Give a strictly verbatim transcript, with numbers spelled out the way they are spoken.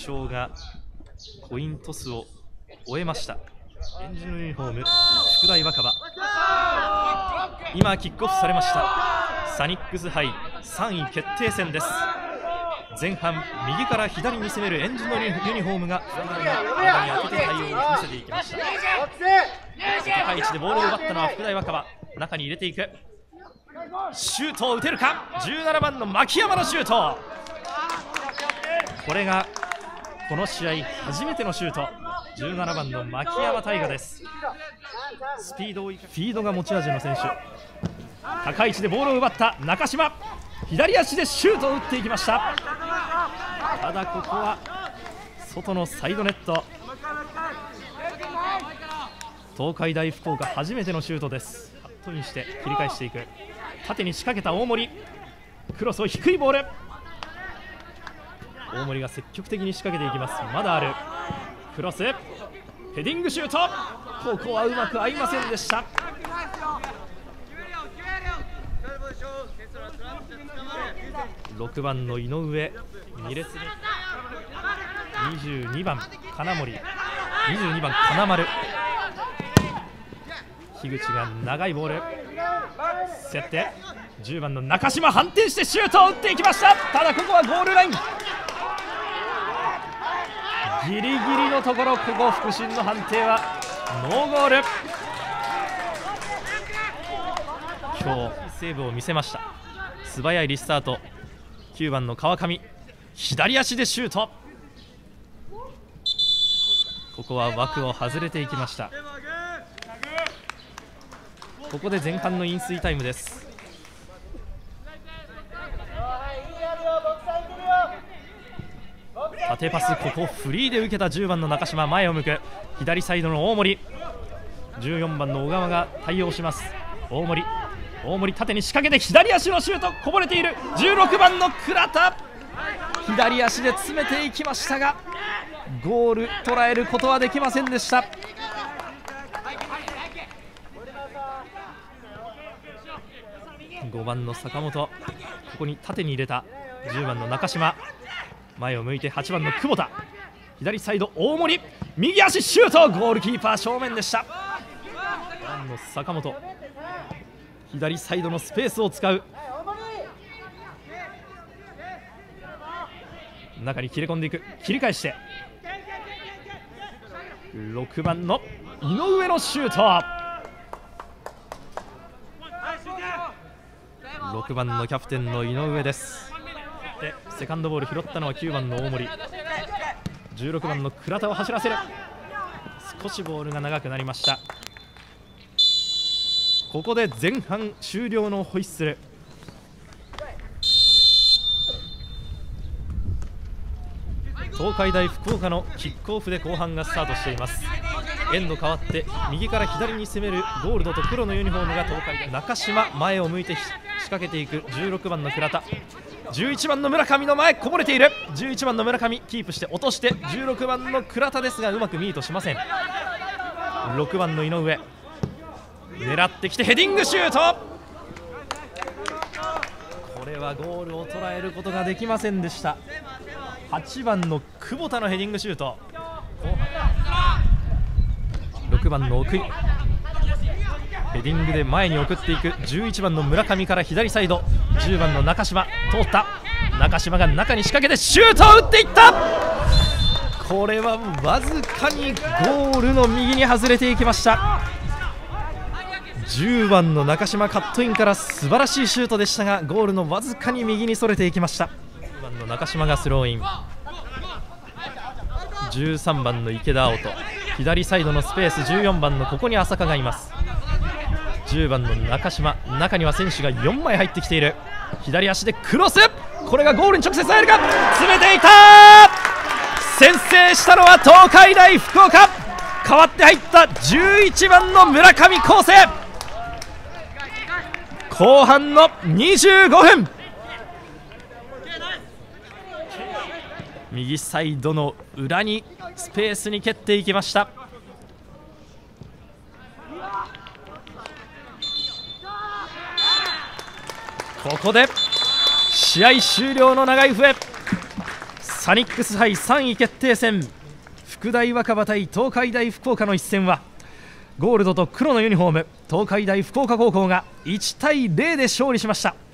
将がコイントスを終えました。エンジのユニフォーム福大若葉、今キックオフされました。サニックス杯さんい決定戦です。前半右から左に攻めるエンジのユニフォームが福大が体に当てて対応を見せていきました。高い位置でボールを奪ったのは福大若葉、中に入れていく、シュートを打てるか。じゅうななばんの牧山のシュート、これがこの試合初めてのシュート。じゅうななばんの牧山大河です。スピードをフィードが持ち味の選手。高い位置でボールを奪った中島、左足でシュートを打っていきました。ただここは外のサイドネット。東海大福岡初めてのシュートです。カットインして切り返していく、縦に仕掛けた大森、クロスを低いボール、大森が積極的に仕掛けていきます。まだあるクロス、ヘディングシュート、ここはうまく合いませんでした。ろくばんの井上、に列目にじゅうにばん金森、にじゅうにばん金丸、樋口が長いボール競って、じゅうばんの中島反転してシュートを打っていきました。ただここはゴールラインギリギリのところ、ここ副審の判定はノーゴール。今日セーブを見せました。素早いリスタート、きゅうばんの川上、左足でシュート、ここは枠を外れていきました。ここで前半の飲水タイムです。縦パス、ここフリーで受けたじゅうばんの中島、前を向く、左サイドの大森、じゅうよんばんの小川が対応します。大森、大森縦に仕掛けて左足のシュート、こぼれている。じゅうろくばんの倉田、左足で詰めていきましたがゴール捉えることはできませんでした。ごばんの坂本、ここに縦に入れたじゅうばんの中島、前を向いてはちばんの久保田、左サイド大森、右足シュート、ゴールキーパー正面でした。ごばんの坂本、左サイドのスペースを使う、中に切れ込んでいく、切り返してろくばんの井上のシュート、ろくばんのキャプテンの井上です。でセカンドボール拾ったのはきゅうばんの大森、じゅうろくばんの倉田を走らせる。少しボールが長くなりました。ここで前半終了のホイッスル。東海大福岡のキックオフで後半がスタートしています。エンド変わって右から左に攻めるゴールドと黒のユニフォームが東海大。中島、前を向いて仕掛けていくじゅうろくばんの倉田、じゅういちばんの村上の前、こぼれている。じゅういちばんの村上キープして落として、じゅうろくばんの倉田ですがうまくミートしません。ろくばんの井上、狙ってきてヘディングシュート、これはゴールを捉えることができませんでした。はちばんの久保田のヘディングシュート、ろくばんの奥井、ヘディングで前に送っていく。じゅういちばんの村上から左サイド、じゅうばんの中島、通った。中島が中に仕掛けてシュートを打っていった。これはわずかにゴールの右に外れていきました。じゅうばんの中島、カットインから素晴らしいシュートでしたがゴールのわずかに右にそれていきました。じゅうばんの中島がスローイン、じゅうさんばんの池田碧人、左サイドのスペース、じゅうよんばんのここに浅香がいます。じゅうばんの中島、中には選手がよんまい入ってきている。左足でクロス、これがゴールに直接入るか、詰めていた。先制したのは東海大福岡、代わって入ったじゅういちばんの村上康生、後半のにじゅうごふん、右サイドの裏にスペースに蹴っていきました。ここで試合終了の長い笛。 サニックス杯さんい決定戦、福大若葉対東海大福岡の一戦はゴールドと黒のユニフォーム東海大福岡高校がいちたいゼロで勝利しました。